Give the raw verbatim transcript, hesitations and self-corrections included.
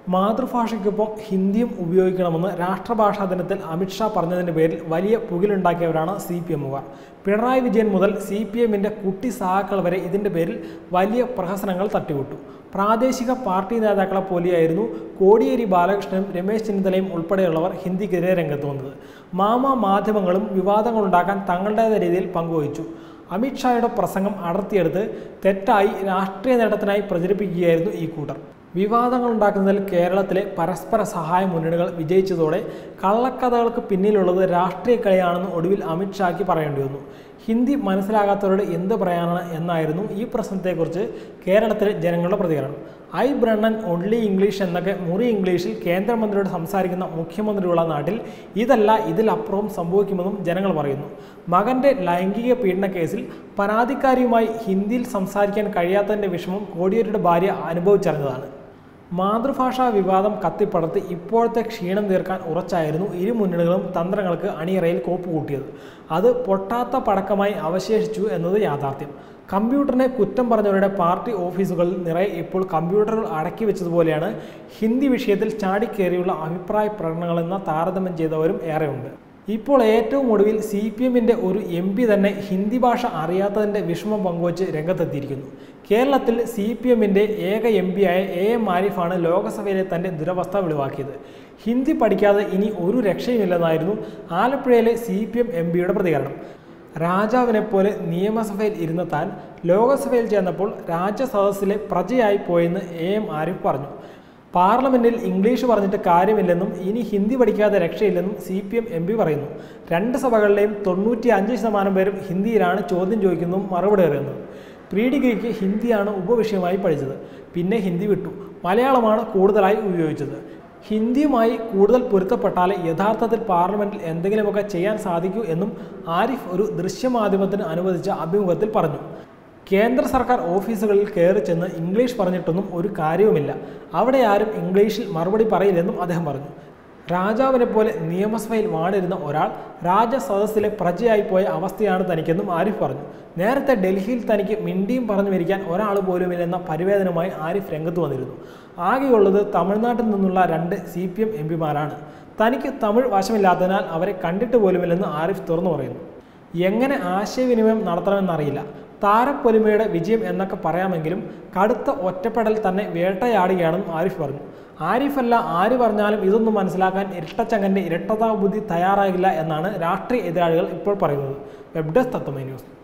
മാതൃഭാഷയ്ക്കൊപ്പം ഹിന്ദിയും ഉപയോഗിക്കണമെന്ന് രാഷ്ട്രഭാഷാ ദിനത്തിൽ അമിത്ഷാ പറഞ്ഞതിൻ്റെ പേരിൽ വലിയ പുകിലുണ്ടാക്കിയവരാണ് സി പി എമ്മുകാർ. പിണറായി വിജയൻ മുതൽ സി പി എമ്മിൻ്റെ കുട്ടി സഹാക്കൾ വരെ ഇതിൻ്റെ പേരിൽ വലിയ പ്രഹസനങ്ങൾ തട്ടിവിട്ടു. പ്രാദേശിക പാർട്ടി നേതാക്കളെ പോലെയായിരുന്നു കോടിയേരി ബാലകൃഷ്ണനും രമേശ് ചെന്നിത്തലയും ഉൾപ്പെടെയുള്ളവർ ഹിന്ദിക്കെതിരെ രംഗത്ത് വന്നത്. മാമാ മാധ്യമങ്ങളും വിവാദങ്ങളുണ്ടാക്കാൻ തങ്ങളുടേതായ രീതിയിൽ പങ്കുവഹിച്ചു. അമിത്ഷായുടെ പ്രസംഗം അടർത്തിയെടുത്ത് തെറ്റായി രാഷ്ട്രീയ നേട്ടത്തിനായി പ്രചരിപ്പിക്കുകയായിരുന്നു ഈ കൂട്ടർ. വിവാദങ്ങൾ ഉണ്ടാക്കുന്നതിൽ കേരളത്തിലെ പരസ്പര സഹായ മുന്നണികൾ വിജയിച്ചതോടെ കള്ളക്കഥകൾക്ക് പിന്നിലുള്ളത് രാഷ്ട്രീയ കളിയാണെന്ന് ഒടുവിൽ അമിത്ഷായ്ക്ക് പറയേണ്ടി വന്നു. ഹിന്ദി മനസ്സിലാകാത്തവരോട് എന്ത് പറയാനാണ് എന്നായിരുന്നു ഈ പ്രശ്നത്തെക്കുറിച്ച് കേരളത്തിലെ ജനങ്ങളുടെ പ്രതികരണം. ഐ ബ്രണ്ണൻ ഒൺലി ഇംഗ്ലീഷ് എന്നൊക്കെ മുറി ഇംഗ്ലീഷിൽ കേന്ദ്രമന്ത്രിയോട് സംസാരിക്കുന്ന മുഖ്യമന്ത്രിയുള്ള നാട്ടിൽ ഇതല്ല ഇതിലപ്പുറവും സംഭവിക്കുമെന്നും ജനങ്ങൾ പറയുന്നു. മകൻ്റെ ലൈംഗിക പീഡന കേസിൽ പരാതിക്കാരിയുമായി ഹിന്ദിയിൽ സംസാരിക്കാൻ കഴിയാത്തതിൻ്റെ വിഷമം കോടിയേരിയുടെ ഭാര്യ അനുഭവിച്ചറിഞ്ഞതാണ്. മാതൃഭാഷാ വിവാദം കത്തിപ്പടർത്തി ഇപ്പോഴത്തെ ക്ഷീണം തീർക്കാൻ ഉറച്ചായിരുന്നു ഇരു മുന്നണികളും തന്ത്രങ്ങൾക്ക് അണിയറയിൽ കോപ്പുകൂട്ടിയത്. അത് പൊട്ടാത്ത പടക്കമായി അവശേഷിച്ചു എന്നത് യാഥാർത്ഥ്യം. കമ്പ്യൂട്ടറിനെ കുറ്റം പറഞ്ഞവരുടെ പാർട്ടി ഓഫീസുകളിൽ നിറയെ ഇപ്പോൾ കമ്പ്യൂട്ടറുകൾ അടക്കി വെച്ചതുപോലെയാണ് ഹിന്ദി വിഷയത്തിൽ ചാടിക്കേറിയുള്ള അഭിപ്രായ പ്രകടനങ്ങളെന്ന താരതമ്യം ചെയ്തവരും ഏറെയുണ്ട്. ഇപ്പോൾ ഏറ്റവും ഒടുവിൽ സി പി എമ്മിൻ്റെ ഒരു എം പി തന്നെ ഹിന്ദി ഭാഷ അറിയാത്തതിൻ്റെ വിഷമം പങ്കുവച്ച് രംഗത്തെത്തിയിരിക്കുന്നു. കേരളത്തിൽ സി പി എമ്മിൻ്റെ ഏക എം പിയായ എ എം ആരിഫാണ് ലോക്സഭയിലെ തൻ്റെ ദുരവസ്ഥ വെളിവാക്കിയത്. ഹിന്ദി പഠിക്കാതെ ഇനി ഒരു രക്ഷയുമില്ലെന്നായിരുന്നു ആലപ്പുഴയിലെ സി പി എം എം പിയുടെ പ്രതികരണം. രാജാവിനെപ്പോലെ നിയമസഭയിൽ ഇരുന്ന താൻ ലോകസഭയിൽ ചേർന്നപ്പോൾ രാജ്യസദസ്സിലെ പ്രജയായി പോയെന്ന് എ എം ആരിഫ് പറഞ്ഞു. പാർലമെൻറ്റിൽ ഇംഗ്ലീഷ് പറഞ്ഞിട്ട് കാര്യമില്ലെന്നും ഇനി ഹിന്ദി പഠിക്കാതെ രക്ഷയില്ലെന്നും C P M M P പറയുന്നു. രണ്ട് സഭകളിലെയും തൊണ്ണൂറ്റി അഞ്ച് ശതമാനം പേരും ഹിന്ദിയിലാണ് ചോദ്യം ചോദിക്കുന്നതും മറുപടി അറിയുന്നത്. പ്രീ ഡിഗ്രിക്ക് ഹിന്ദിയാണ് ഉപവിഷയമായി പഠിച്ചത്. പിന്നെ ഹിന്ദി വിട്ടു. മലയാളമാണ് കൂടുതലായി ഉപയോഗിച്ചത്. ഹിന്ദിയുമായി കൂടുതൽ പൊരുത്തപ്പെട്ടാലേ യഥാർത്ഥത്തിൽ പാർലമെൻറ്റിൽ എന്തെങ്കിലുമൊക്കെ ചെയ്യാൻ സാധിക്കൂ എന്നും ആരിഫ് ഒരു ദൃശ്യമാധ്യമത്തിന് അനുവദിച്ച അഭിമുഖത്തിൽ പറഞ്ഞു. കേന്ദ്ര സർക്കാർ ഓഫീസുകളിൽ കയറി ചെന്ന് ഇംഗ്ലീഷ് പറഞ്ഞിട്ടൊന്നും ഒരു കാര്യവുമില്ല. അവിടെ ആരും ഇംഗ്ലീഷിൽ മറുപടി പറയില്ലെന്നും അദ്ദേഹം പറഞ്ഞു. രാജാവിനെ പോലെ നിയമസഭയിൽ വാണിരുന്ന ഒരാൾ രാജസദസ്സിലെ പ്രജയായി പോയ അവസ്ഥയാണ് തനിക്കെന്നും ആരിഫ് പറഞ്ഞു. നേരത്തെ ഡൽഹിയിൽ തനിക്ക് മിണ്ടിയും പറഞ്ഞു വരിക്കാൻ ഒരാൾ പോലുമില്ലെന്ന പരിവേദനമായി ആരിഫ് രംഗത്ത് വന്നിരുന്നു. ആകെയുള്ളത് തമിഴ്നാട്ടിൽ നിന്നുള്ള രണ്ട് സി പി എം എം പിമാരാണ്. തനിക്ക് തമിഴ് വശമില്ലാത്തതിനാൽ അവരെ കണ്ടിട്ട് പോലുമില്ലെന്ന് ആരിഫ് തുറന്നു പറയുന്നു. എങ്ങനെ ആശയവിനിമയം നടത്തണമെന്നറിയില്ല. താരപ്പൊലിമയുടെ വിജയം എന്നൊക്കെ പറയാമെങ്കിലും കടുത്ത ഒറ്റപ്പെടൽ തന്നെ വേട്ടയാടുകയാണെന്നും ആരിഫ് പറഞ്ഞു. ആരിഫല്ല ആര് പറഞ്ഞാലും ഇതൊന്നും മനസ്സിലാക്കാൻ ഇരട്ടച്ചങ്ങൻ്റെ ഇരട്ടതാ ബുദ്ധി തയ്യാറാകില്ല എന്നാണ് രാഷ്ട്രീയ എതിരാളികൾ ഇപ്പോൾ പറയുന്നത്. Web desk Tatwamayi news.